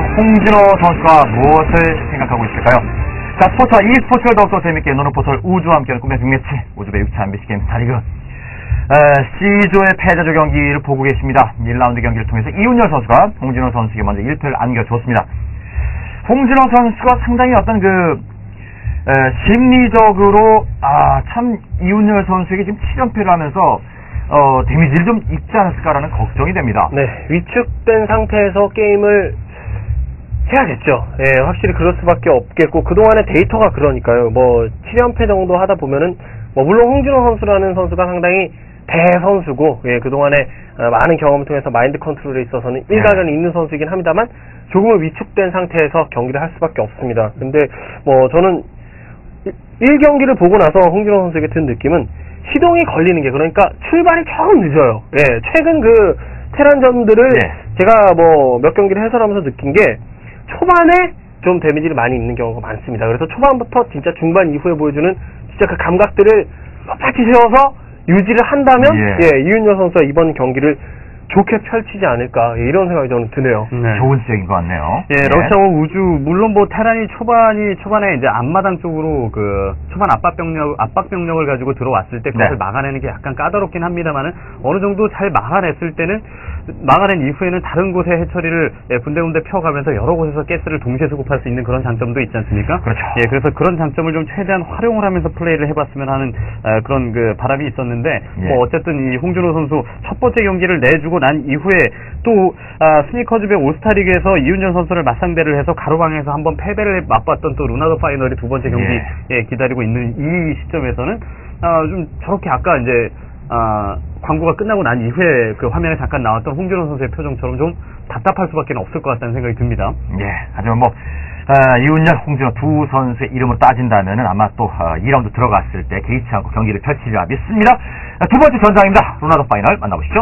홍진호 선수가 무엇을 생각하고 있을까요? 자, 스포츠와 e스포츠를 더욱더 재밌게 노는 포털 우주와 함께하는 꿈의 빅매치 우주배 6차 MBC게임 스타리그 C조의 패자조 경기를 보고 계십니다. 1라운드 경기를 통해서 이윤열 선수가 홍진호 선수에게 먼저 1패를 안겨줬습니다. 홍진호 선수가 상당히 어떤 심리적으로 참 이윤열 선수에게 지금 7연패를 하면서 데미지를 좀 입지 않았을까라는 걱정이 됩니다. 네, 위축된 상태에서 게임을 해야겠죠. 예, 확실히 그럴 수밖에 없겠고, 그동안의 데이터가 그러니까요. 뭐 7연패 정도 하다 보면은 물론 홍진호 선수라는 선수가 상당히 대선수고, 예, 그동안에 많은 경험을 통해서 마인드 컨트롤에 있어서는 일가견이 있는 선수이긴 합니다만 조금은 위축된 상태에서 경기를 할 수밖에 없습니다. 근데 저는 1경기를 보고 나서 홍진호 선수에게 든 느낌은 시동이 걸리는 게, 그러니까 출발이 조금 늦어요. 예, 최근 테란전들을 제가 몇 경기를 해설하면서 느낀 게 초반에 좀 데미지를 많이 입는 경우가 많습니다. 그래서 초반부터 진짜 중반 이후에 보여주는 진짜 그 감각들을 빳빳이 세워서 유지를 한다면 이윤열 선수가 이번 경기를 좋게 펼치지 않을까, 이런 생각이 저는 드네요. 네. 좋은 시작인 것 같네요. 러시아와 우주, 물론 테란이 초반에 이제 앞마당 쪽으로 초반 압박 병력을 가지고 들어왔을 때 그것을 막아내는 게 약간 까다롭긴 합니다만은 어느 정도 잘 막아낸 이후에는 다른 곳에 해처리를 군데군데 펴가면서 여러 곳에서 가스를 동시에 수급할 수 있는 그런 장점도 있지 않습니까? 그렇죠. 그래서 그런 장점을 좀 최대한 활용을 하면서 플레이를 해봤으면 하는 그런 바람이 있었는데, 어쨌든 이 홍진호 선수 첫 번째 경기를 내주고 난 이후에 또 스니커즈배 올스타리그에서 이윤열 선수를 맞상대를 해서 가로방에서 한번 패배를 맛봤던 또 루나더 파이널이 두 번째 경기에 기다리고 있는 이 시점에서는 좀 저렇게 아까 이제 광고가 끝나고 난 이후에 그 화면에 잠깐 나왔던 홍진호 선수의 표정처럼 좀 답답할 수밖에 없을 것 같다는 생각이 듭니다. 하지만 이윤열, 홍진호 두 선수의 이름으로 따진다면은 아마 또 2라운드 들어갔을 때 개의치 않고 경기를 펼치리라 믿습니다. 두 번째 전장입니다. 루나더 파이널 만나보시죠.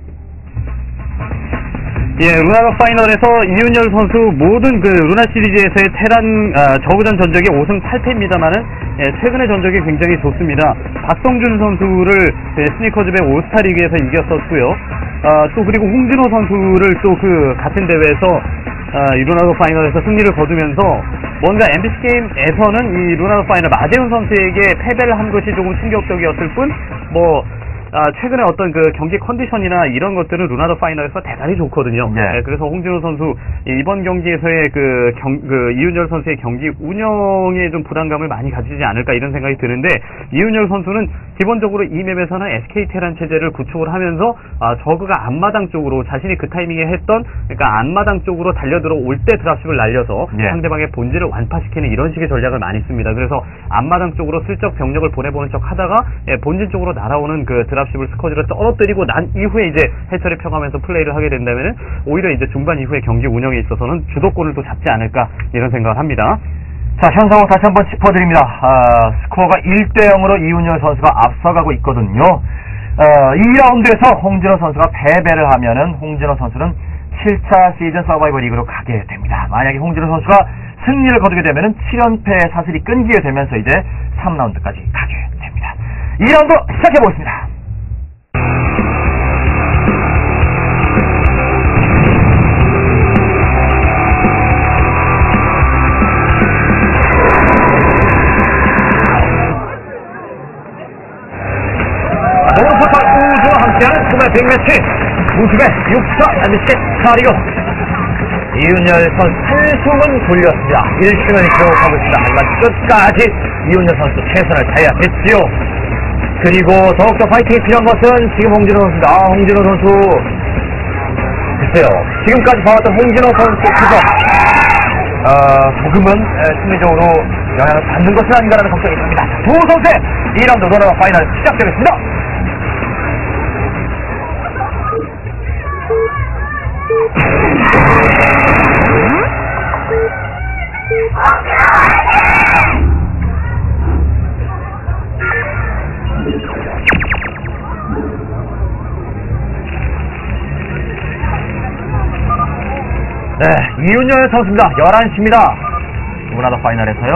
루나더 파이널에서 이윤열 선수 모든 루나 시리즈에서의 테란 저그전 전적이 5승 8패입니다만은 최근의 전적이 굉장히 좋습니다. 박성준 선수를 스니커즈배 올스타리그에서 이겼었고요. 또 그리고 홍진호 선수를 또 같은 대회에서 이 루나더 파이널에서 승리를 거두면서 뭔가 MBC 게임에서는 이 루나더 파이널 마재훈 선수에게 패배를 한 것이 조금 충격적이었을 뿐 최근에 어떤 경기 컨디션이나 이런 것들은 루나더 파이널에서 대단히 좋거든요. 그래서 홍진호 선수 이번 경기에서의 이윤열 선수의 경기 운영에 좀 부담감을 많이 가지지 않을까, 이런 생각이 드는데, 이윤열 선수는 기본적으로 이 맵에서는 SK 테란 체제를 구축을 하면서 저그가 앞마당 쪽으로 자신이 그 타이밍에 했던, 그러니까 앞마당 쪽으로 달려들어올 때 드랍십을 날려서 상대방의 본질을 완파시키는 이런 식의 전략을 많이 씁니다. 그래서 앞마당 쪽으로 슬쩍 병력을 보내보는 척 하다가 본진 쪽으로 날아오는 드랍십을 스커지를 떨어뜨리고 난 이후에 이제 해처리 펴가면서 플레이를 하게 된다면은 오히려 이제 중반 이후에 경기 운영에 있어서는 주도권을 또 잡지 않을까, 이런 생각을 합니다. 자, 현상으로 다시 한번 짚어드립니다. 스코어가 1대0으로 이윤열 선수가 앞서가고 있거든요. 2라운드에서 홍진호 선수가 패배를 하면은 홍진호 선수는 7차 시즌 서바이벌 리그로 가게 됩니다. 만약에 홍진호 선수가 승리를 거두게 되면은 7연패 사슬이 끊기게 되면서 이제 3라운드까지 가게 됩니다. 2라운드 시작해보겠습니다. 오늘 포털 우주와 함께하는 꿈의 빅매치 우주배 6차 MBC 스타리그. 이윤열 선수 8승은 돌렸습니다. 1승을 기록하고 있습니다. 하지만 끝까지 이윤열 선수 최선을 다해야겠지요. 그리고 더욱더 파이팅이 필요한 것은 지금 홍진호 선수입니다. 홍진호 선수, 글쎄요, 지금까지 봐왔던 홍진호 선수께서 조금은 심리적으로 영향을 받는 것은 아닌가라는 걱정이 듭니다. 두 선수의 2라운드 루나더 파이널 시작되겠습니다. 이윤열 선수입니다. 11시입니다. 루나더 파이널에서요.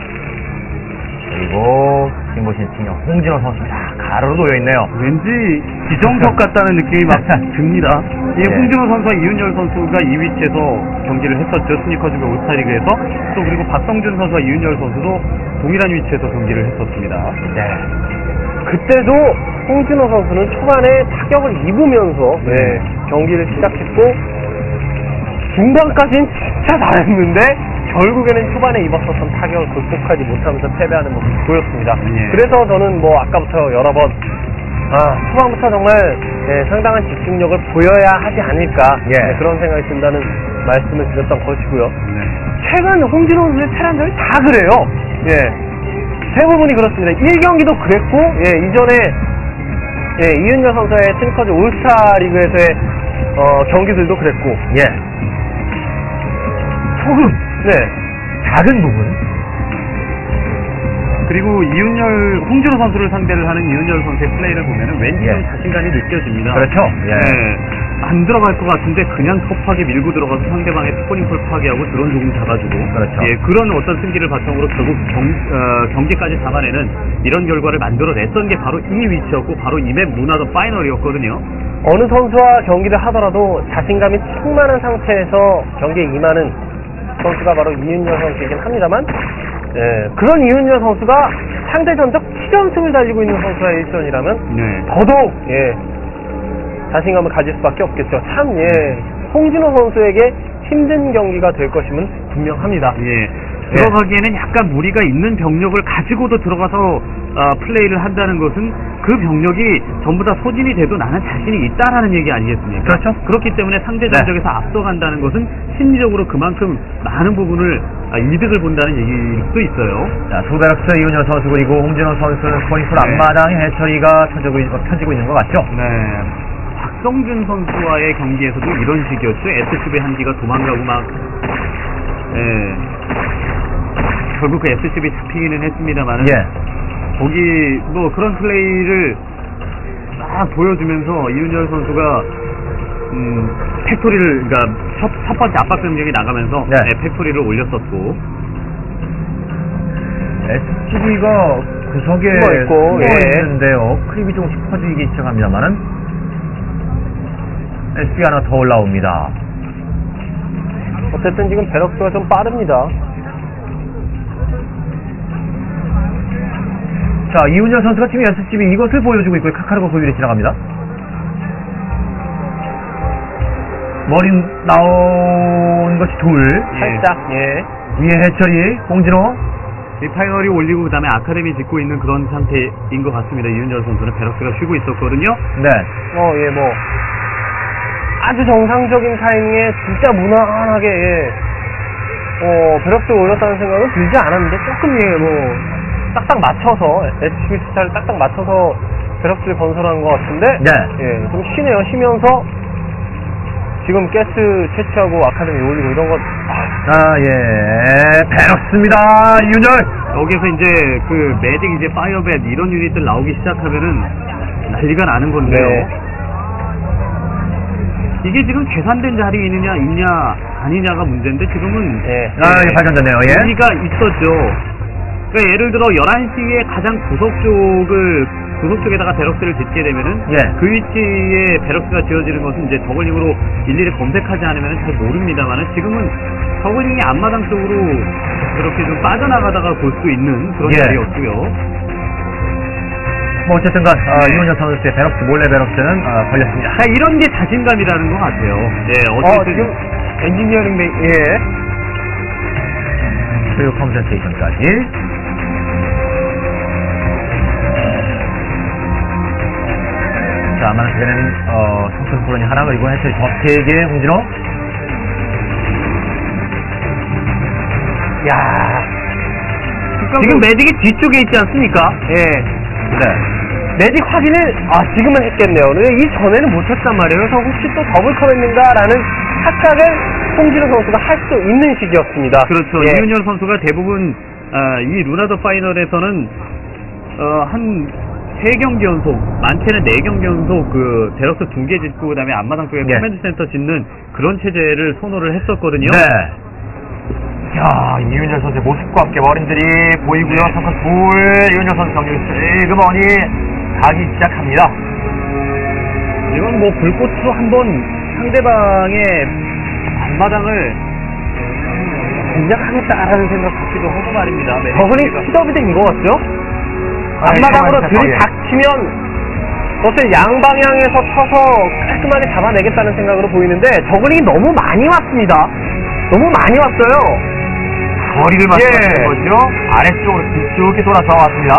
그리고 지금 보신 진영 홍진호 선수입니다. 가로로 놓여있네요. 왠지 지정석 같다는 느낌이 막 듭니다. 이 홍진호 선수와 이윤열 선수가 이 위치에서 경기를 했었죠. 스니커즈배 올스타리그에서. 또 그리고 박성준 선수와 이윤열 선수도 동일한 위치에서 경기를 했었습니다. 네. 그때도 홍진호 선수는 초반에 타격을 입으면서 경기를 시작했고 중반까지는 진짜 잘했는데 결국에는 초반에 입었었던 타격을 극복하지 못하면서 패배하는 모습을 보였습니다. 예. 그래서 저는 뭐 아까부터 여러 번 초반부터 정말 상당한 집중력을 보여야 하지 않을까 그런 생각이 든다는 말씀을 드렸던 것이고요. 최근 홍진호 선수의 테란전이 다 그래요. 대부분이 그렇습니다. 1경기도 그랬고 이전에 이윤열 선수의 스니커즈 올스타 리그에서의 경기들도 그랬고 조금 작은 부분. 그리고 홍진호 선수를 상대를 하는 이윤열 선수의 플레이를 보면은 왠지 좀 자신감이 느껴집니다. 그렇죠. 안 들어갈 것 같은데 그냥 터프하게 밀고 들어가서 상대방의 스포닝풀 파괴하고 드론 조금 잡아주고 그렇죠. 그런 어떤 승기를 바탕으로 결국 경기까지 잡아내는 이런 결과를 만들어냈던 게 바로 이 위치였고 바로 이 맵 루나더 파이널이었거든요. 어느 선수와 경기를 하더라도 자신감이 충만한 상태에서 경기에 임하는 선수가 바로 이윤열 선수이긴 합니다만 그런 이윤열 선수가 상대 전적 7연승을 달리고 있는 선수가 1전이라면 더더욱 자신감을 가질 수밖에 없겠죠. 참 홍진호 선수에게 힘든 경기가 될 것임은 분명합니다. 들어가기에는 약간 무리가 있는 병력을 가지고도 들어가서 플레이를 한다는 것은 그 병력이 전부 다 소진이 돼도 나는 자신이 있다라는 얘기 아니겠습니까? 그렇죠. 그렇기 때문에 상대 전적에서 앞서간다는 것은 심리적으로 그만큼 많은 부분을 이득을 본다는 얘기도 있어요. 자, 투베럭스 이윤열 선수 그리고 홍진호 선수는 스포닝풀 앞마당에 해처리가 펴지고 있는 것 같죠? 박성준 선수와의 경기에서도 이런 식이었죠. SCV 한기가 도망가고 막 결국 그 SCV 잡히기는 했습니다만 거기 뭐 그런 플레이를 막 보여주면서 이윤열 선수가 팩토리를 그러니까 첫 번째 압박 병력이 나가면서 팩토리를 올렸었고 SCV가 구석에 있고 있는데요. 크립이 조금씩 퍼지기 시작합니다만은 SCV 하나 더 올라옵니다. 어쨌든 지금 베럭스가 좀 빠릅니다. 자, 이윤열 선수가 팀의 SCV 이것을 보여주고 있고요. 카카로가 그 위로 지나갑니다. 머리 나온 것이 둘. 살짝 위에 해처리 홍진호. 파이널이 올리고 그 다음에 아카데미 짓고 있는 그런 상태인 것 같습니다. 이윤열 선수는 베럭스가 쉬고 있었거든요. 뭐 아주 정상적인 타이밍에 진짜 무난하게 베럭스를 올렸다는 생각은 들지 않았는데 조금 딱딱 맞춰서 SCV 스타를 딱딱 맞춰서 베럭스를 건설한 것 같은데 좀 쉬네요. 쉬면서 지금 가스 채취하고 아카데미 올리고 이런 것 베럭스입니다. 이윤열. 여기서 이제 그 매직 이제 파이어벳 이런 유닛들 나오기 시작하면은 난리가 나는 건데요. 이게 지금 계산된 자리에 있냐 아니냐가 문제인데 지금은 발전됐네요. 의미가 있었죠. 그러니까 예를 들어 11시에 가장 구석 쪽에다가 베럭스를 짓게 되면은 그 위치에 베럭스가 지어지는 것은 이제 저글링으로 일일이 검색하지 않으면 잘 모릅니다만은 지금은 저글링이 앞마당 쪽으로 그렇게 좀 빠져나가다가 볼 수 있는 그런 자리였고요. 뭐 어쨌든간 이윤열 선수의 베럭스 몰래 베럭스는 걸렸습니다. 이런 게 자신감이라는 것 같아요. 어쨌든 지금 엔지니어링 그리고 컴센테이션까지. 자, 아마는 그전에는 성큰 콜로니 하나 그리고 해처리 세 개 홍진호. 지금 매직이 뒤쪽에 있지 않습니까? 매직 확인을 지금은 했겠네요. 근데 이전에는 못했단 말이에요. 그래서 혹시 또 더블컵 했는가라는 착각을 홍진호 선수가 할 수 있는 시기였습니다. 그렇죠. 이윤열 선수가 대부분 이 루나더 파이널에서는 한 3경기 연속, 많게는 4경기 연속 그 베럭스 2개 짓고 그 다음에 앞마당 쪽에 커맨드 센터 짓는 그런 체제를 선호를 했었거든요. 야, 이윤열 선수의 모습과 함께 머린들이 보이고요. 성큰 둘, 이윤열 선수 경력이 슬그머니 가기 시작합니다. 이건 뭐 불꽃으로 한번 상대방의 앞마당을 공략하겠다라는 생각 같기도 하고 말입니다. 저글링 스피드업이 것 같죠? 앞마당으로 들이닥치면 그것을 양방향에서 쳐서 깔끔하게 잡아내겠다는 생각으로 보이는데 저글링이 너무 많이 왔습니다. 너무 많이 왔어요. 거리를 맞추는 거죠. 아래쪽으로 깊숙이 돌아서 왔습니다.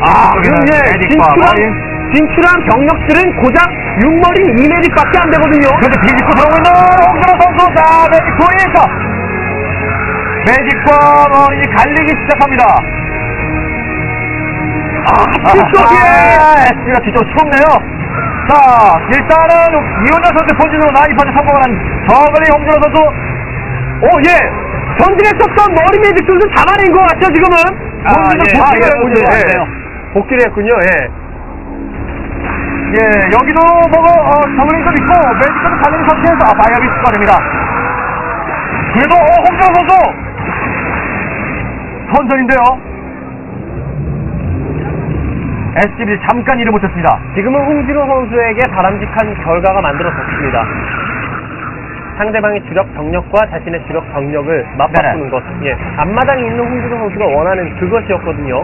진출한 병력들은 고작 6머리 2메릭밖에 안 되거든요. 그런데 비집고 들어오고 있는 홍준호 선수. 자, 매직포에서 매직과 머리 갈리기 시작합니다. SB가 뒤쪽 추웠네요. 자, 일단은 이훈현 선수 본진으로 나입하지 성공을 한 저글링 홍준호 선수. 전진했었던 머리 매직들도 잡아낸 것 같죠, 지금은? 복귀를 했군요, 여기도 저글링도 있고, 매직도 달리는 상태에서, 바이어비 추가됩니다. 그래도, 홍준호 선수! 선전인데요. SCB 잠깐 일을 못했습니다. 지금은 홍진호 선수에게 바람직한 결과가 만들어졌습니다. 상대방의 주력 병력과 자신의 주력 병력을 맞바꾸는 것. 앞마당에 있는 홍진호 선수가 원하는 그것이었거든요.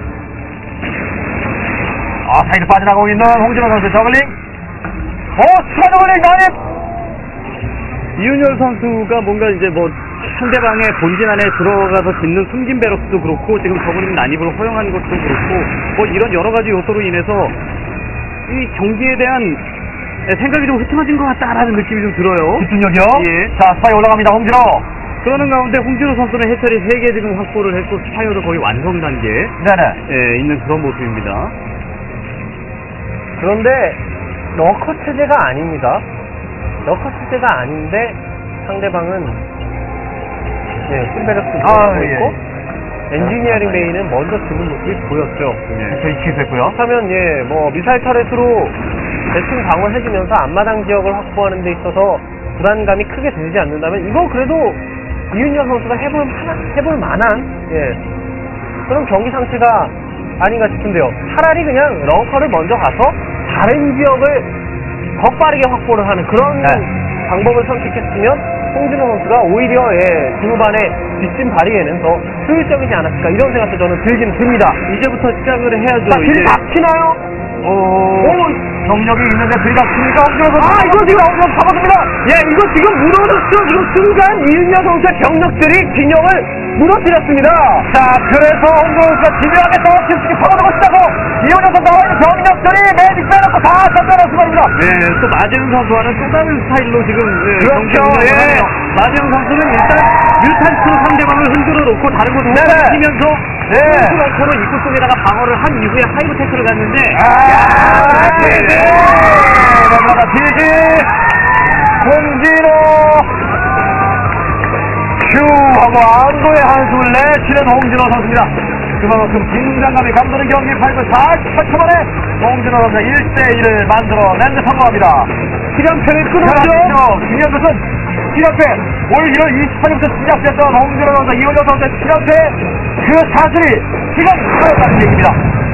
사이드 빠져나가고 있는 홍진호 선수 저글링. 추가 저글링 나입! 이윤열 선수가 뭔가 이제 상대방의 본진 안에 들어가서 짓는 숨긴 베럭스도 그렇고 지금 저글링 난입을 허용한 것도 그렇고 이런 여러 가지 요소로 인해서 이 경기에 대한 생각이 좀 흐트러진 것 같다라는 느낌이 좀 들어요. 집중력이요? 예. 자, 스파이 올라갑니다, 홍진호. 그러는 가운데 홍진호 선수는 해처리 3개 지금 확보를 했고 스파이어도 거의 완성 단계에 있는 그런 모습입니다. 그런데 러커 체제가 아닙니다. 러커 체제가 아닌데 상대방은 실베럭스 있고 엔지니어링 베이는 먼저 죽은 모습이 보였죠. 저 익히겠고요. 그렇다면 미사일 터렛으로 대충 방어해주면서 앞마당 지역을 확보하는 데 있어서 불안감이 크게 들지 않는다면 이거 그래도 이윤열 선수가 해볼 만한 그런 경기 상태가 아닌가 싶은데요. 차라리 그냥 런커를 먼저 가서 다른 지역을 더 빠르게 확보를 하는 그런 방법을 선택했으면 홍진호 선수가 오히려 중후반에 뒷심 발휘에는 더 효율적이지 않았을까 이런 생각도 저는 들긴 듭니다. 이제부터 시작을 해야죠. 자, 들이닥치나요? 경력이 있는데 들이닥칩니까? 홍진호 선수. 이거 지금 잡았습니다. 이거 지금 무너졌죠. 지금 순간 이윤열 선수의 병력들이 진영을 무너뜨렸습니다. 자, 그래서 홍진호 선수가 집요하게 또 깊숙이 파고들고 싶다고 이윤열 선수 나와 있는 병력들이 매직 빼놓고 다 전면할 수가 있습니다. 또 마재훈 선수와는 또 다른 스타일로 지금 그렇죠. 마재훈 선수는 일단 뮤탄스로 상대방을 흔들어 놓고 다른 곳을 휘면서 런커로 입구 쪽에다가 방어를 한 이후에 하이브 태클을 갔는데 TG 홍진호 큐하고 안도의 한숨을 내쉬는 홍진호 선수입니다. 그만큼 긴장감이 감도는 경기 8분 48초 만에 홍진호 선수가 1대1을 만들어낸 데 성공합니다. 7연패를 끊었죠. 중요한 것은 7연패 올 1월 28일부터 시작됐던 홍진호 선수 이훈현 선수의 7연패 그 사실이 지금 하였다는 얘기입니다.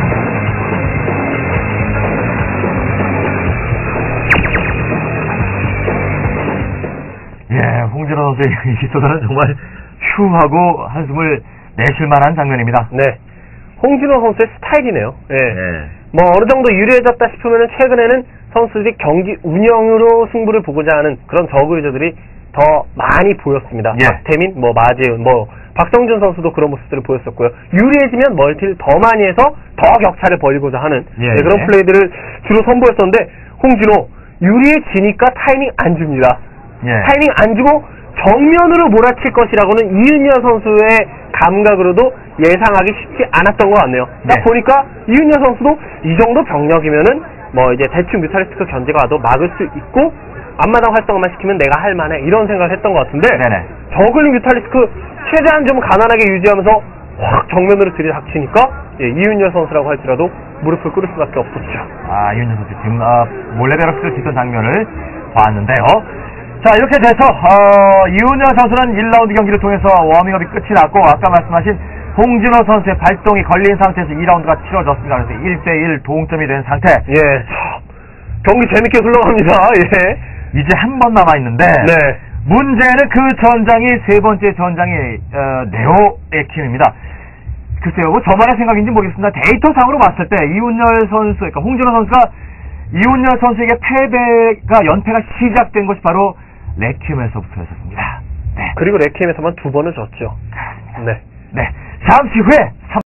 홍진호 선수의 히스토다는 정말 휴하고 한숨을 내쉴 만한 장면입니다. 홍진호 선수의 스타일이네요. 어느 정도 유리해졌다 싶으면 최근에는 선수들이 경기 운영으로 승부를 보고자 하는 그런 저그 유저들이 더 많이 보였습니다. 박태민, 마재훈, 박성준 선수도 그런 모습들을 보였었고요. 유리해지면 멀티를 더 많이 해서 더 격차를 벌이고자 하는 그런 플레이들을 주로 선보였었는데 홍진호 유리해지니까 타이밍 안 줍니다. 타이밍 안 주고 정면으로 몰아칠 것이라고는 이윤열 선수의 감각으로도 예상하기 쉽지 않았던 것 같네요. 딱 보니까 이윤열 선수도 이 정도 병력이면은 이제 대충 뮤탈리스크 견제가 와도 막을 수 있고 앞마당 활성화만 시키면 내가 할 만해 이런 생각을 했던 것 같은데 저글링 뮤탈리스크 최대한 좀 가난하게 유지하면서 확 정면으로 들이닥치니까 이윤열 선수라고 할지라도 무릎을 꿇을 수밖에 없었죠. 이윤열 선수 지금 몰래 베럭스를 짓던 장면을 봤는데요. 자, 이렇게 돼서 이윤열 선수는 1라운드 경기를 통해서 워밍업이 끝이 났고 아까 말씀하신 홍진호 선수의 발동이 걸린 상태에서 2라운드가 치러졌습니다. 그래서 1대1 동점이 된 상태. 경기 재밌게 흘러갑니다. 이제 한 번 남아있는데 네. 문제는 그 전장이 세 번째 전장이 네오 레퀴엠입니다. 글쎄요, 뭐 저만의 생각인지 모르겠습니다. 데이터상으로 봤을 때 이훈열 선수, 그러니까 홍진호 선수가 이훈열 선수에게 연패가 시작된 것이 바로 레퀴엠에서부터였습니다. 네. 그리고 레퀴엠에서만 2번을 졌죠. 네. 네. 잠시 후에